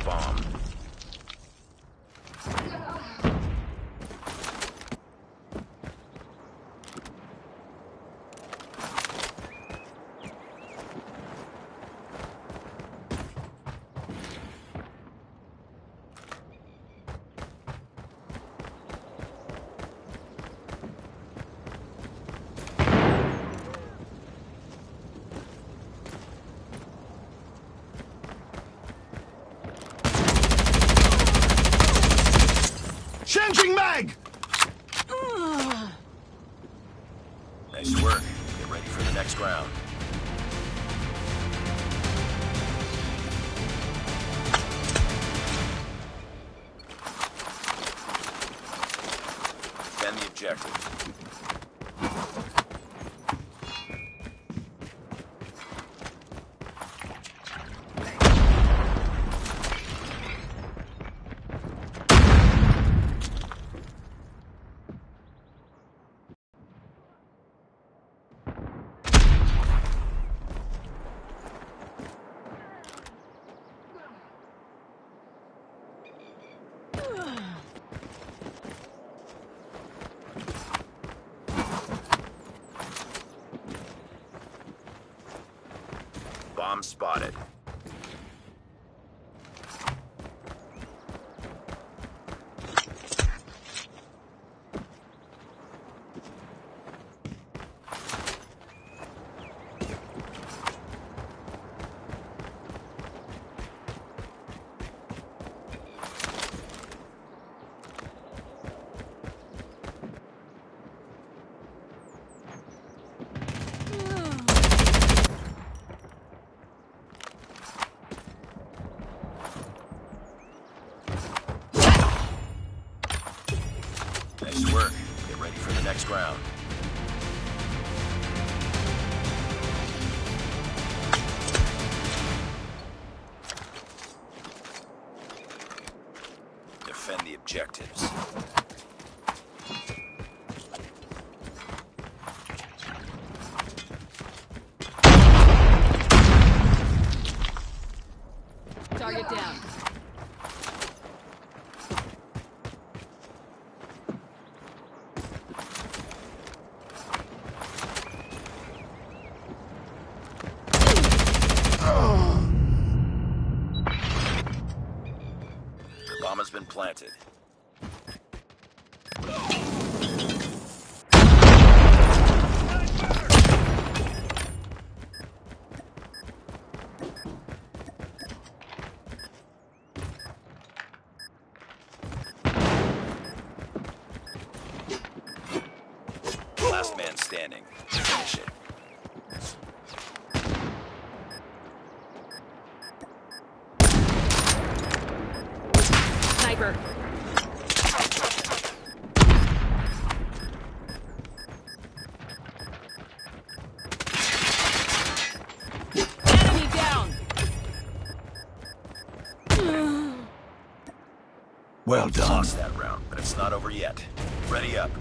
bomb. Changing mag! Nice work. Get ready for the next round. Defend the objective. Bomb spotted. Nice work. Get ready for the next round. Defend the objectives. Target down. The bomb has been planted. Last man standing. Finish it. Sniper. Enemy down. Well done. Lost that round, but it's not over yet. Ready up.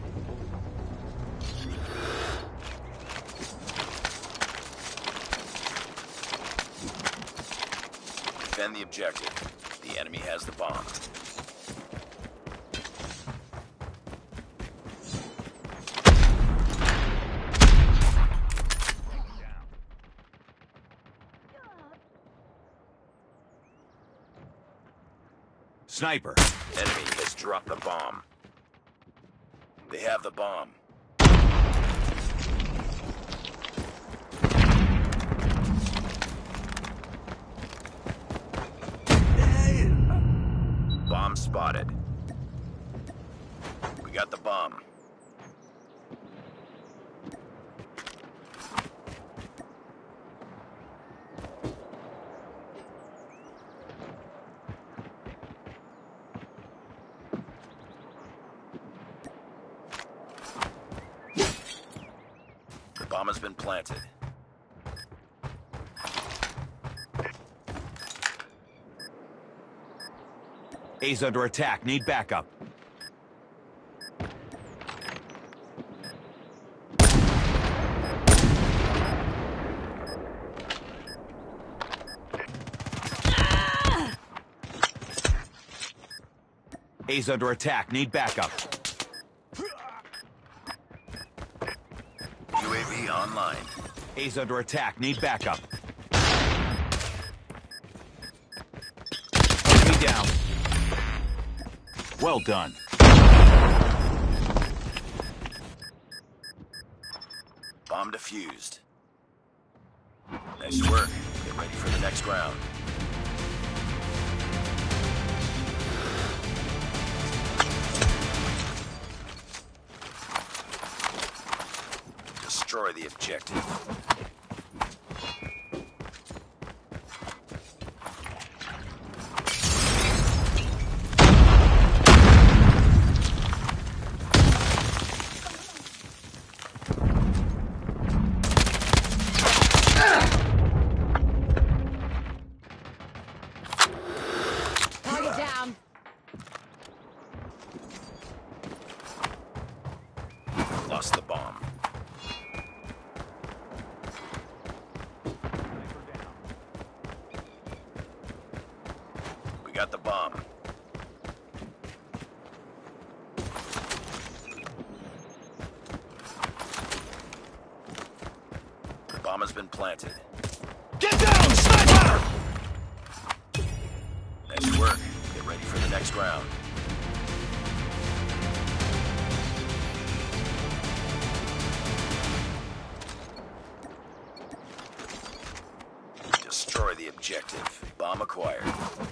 Defend the objective. The enemy has the bomb. Sniper. Enemy has dropped the bomb. They have the bomb. Bomb spotted. We got the bomb. The bomb has been planted. A's under attack. Need backup. A's under attack. Need backup. UAV online. A's under attack. Need backup. Enemy down. Well done. Bomb defused. Nice work. Get ready for the next round. Destroy the objective. Target down. Lost the bomb. We got the bomb. The bomb has been planted. Get down, sniper! Nice work. Get ready for the next round. Destroy the objective. Bomb acquired.